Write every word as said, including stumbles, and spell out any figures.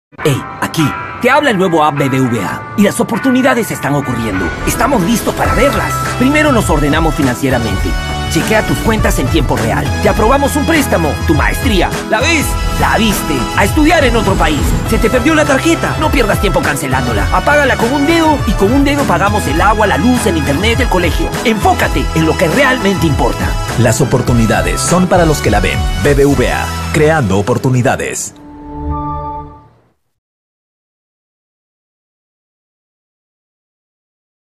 Hey, aquí, te habla el nuevo app B B V A y las oportunidades están ocurriendo. Estamos listos para verlas. Primero nos ordenamos financieramente. Chequea tus cuentas en tiempo real. Te aprobamos un préstamo, tu maestría. ¿La ves? La viste. A estudiar en otro país. ¿Se te perdió la tarjeta? No pierdas tiempo cancelándola. Apágala con un dedo y con un dedo pagamos el agua, la luz, el internet, el colegio. Enfócate en lo que realmente importa. Las oportunidades son para los que la ven. B B V A, creando oportunidades.